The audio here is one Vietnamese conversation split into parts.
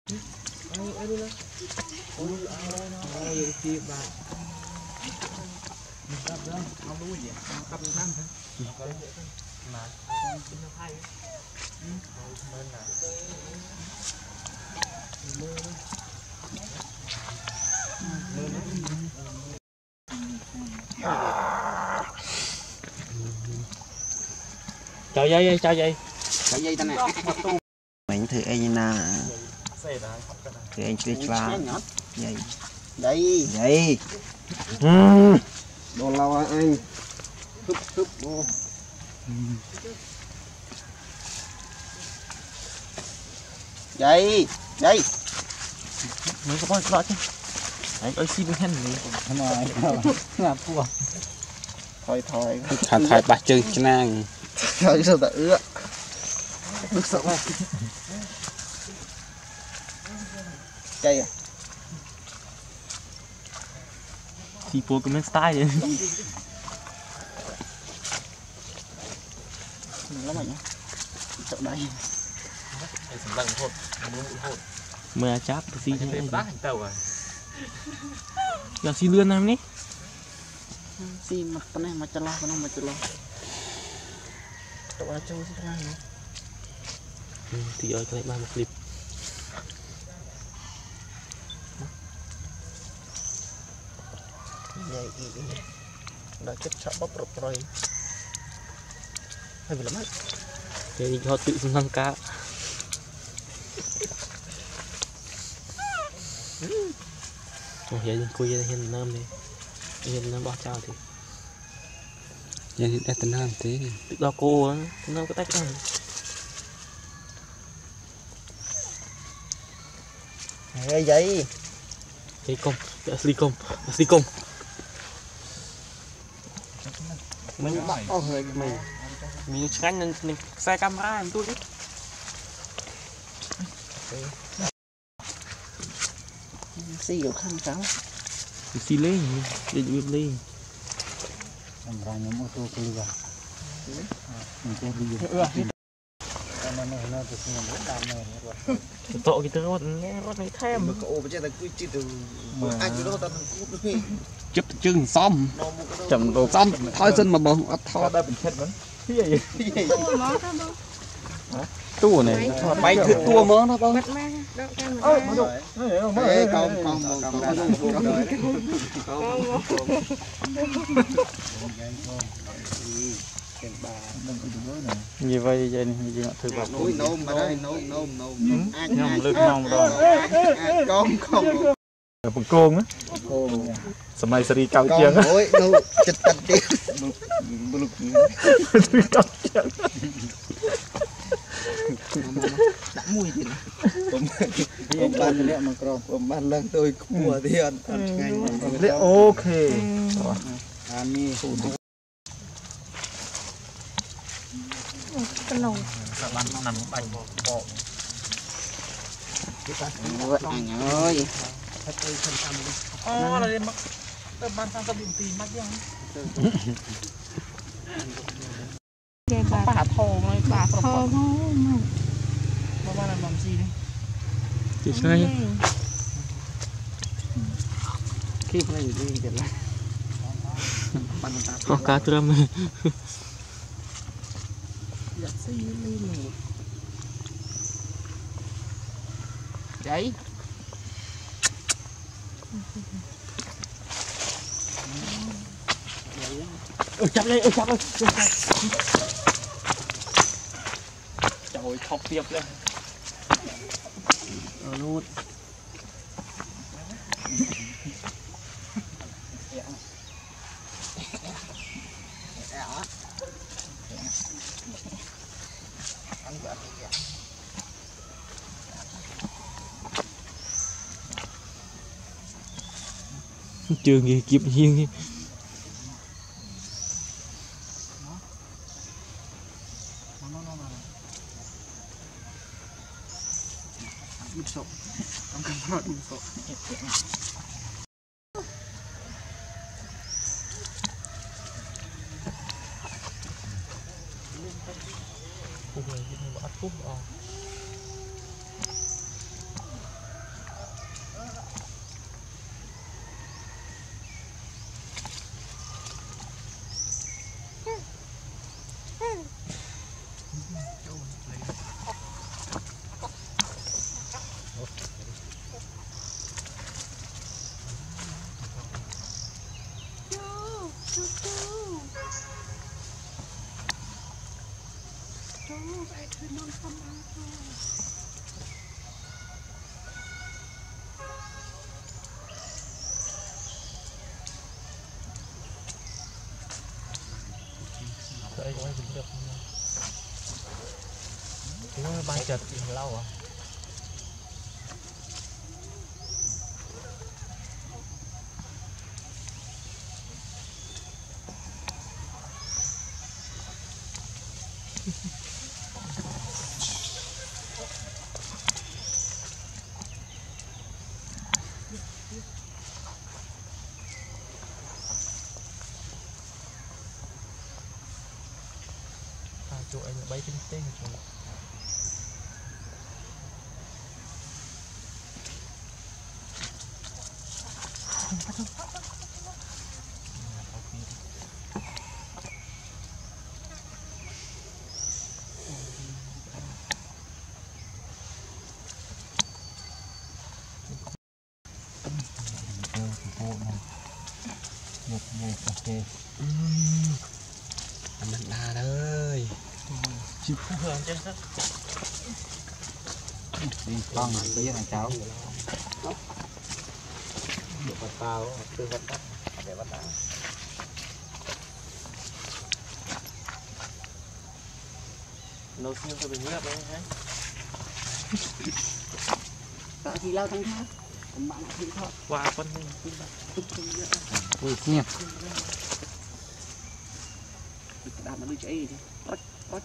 chào dây chào dây ta nè mình thử anh na thử anh chơi chla dây đây dây đồ lâu anh húp vô dây dây mới có bao nhiêu chứ anh ơi xin hen gì không rồi là thua thôi thay ba chân cho nàng thôi sao ta ứa được sợ không cây à thì phố comment style đấy lắm rồi nhá chỗ đây mưa cháp thì thế giờ xin lươn em ní xin mặt này mà cho lo mà cho lo chỗ châu xin ra nữa thì ở cái này một clip vậy đã chết sợ bóp rồi hay bị lắm ấy thì họ tự xung quanh cá hiện cô hiện nam đi hiện nam bao trao thì vậy đã tên nam thế tự do cô á nó có tách ra hay vậy cái công silicon mình bắt có hơi mình tranh nên xe camera em tôi xì kiểu khăn cáo xì lê để chụp lê làm ra nhóm ô tô cơ lừa mình chơi đi tội cái tôi nghe rót này thêm ô bây giờ ta cứ chỉ từ anh cứ đó ta chụp chân xong chậm đồ xong thôi dân mà bông thôi đây mình chết vẫn tua này bay thử tua mớ nó không như vậy vậy như thử vào nôm mà đây nôm nhom lực nôm rồi con bằng côn á sớm nay seri cao chiang á ôi đâu chật tật đi cao chiang đã mùi thì ông ban lẹ mà còn ông ban lần tôi của thì ăn ngay ok ăn đi cái nồi nằm bánh bò anh ơi là đi mắc ban sang cái bình tì mắc vậy bà thò này bà thò mà ba làm gì đi chỉ sai khi này đi được là cá trâm đấy chắp đây trời thọc tiếp lên luôn chưa nghề kịp riêng Đây có ai dính được không? Chúng nó bay chật lâu à? Chỗ anh bay trên tên chỗ mình đà ơi chịu không hưởng chứ đi con với thằng cháu được bắt tao từ bắt tao để bắt tao nấu xiên cho mình nhấp đấy hả tạo thì lao thằng khác còn bạn thì thôi qua con mình ui xiên đạp nó đi chạy đi bắt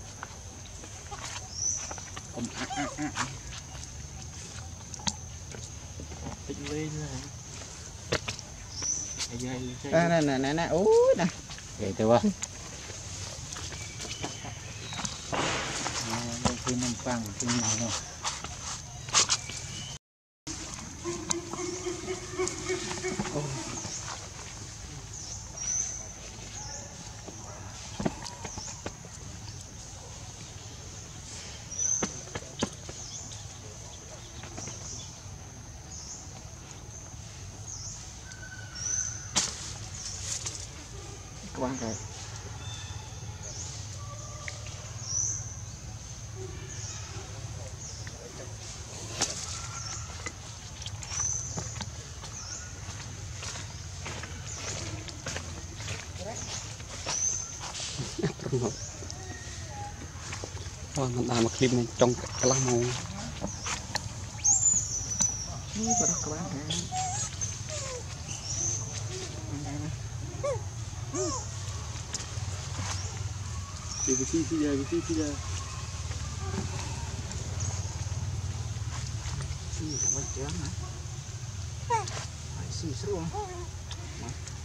tích lên này nè ui nè để tôi qua khi nằm phẳng khi nào rồi quán rồi mình làm một clip này trong cái lăng màu các bạn cái gì giờ xì không có chén hả xì xuống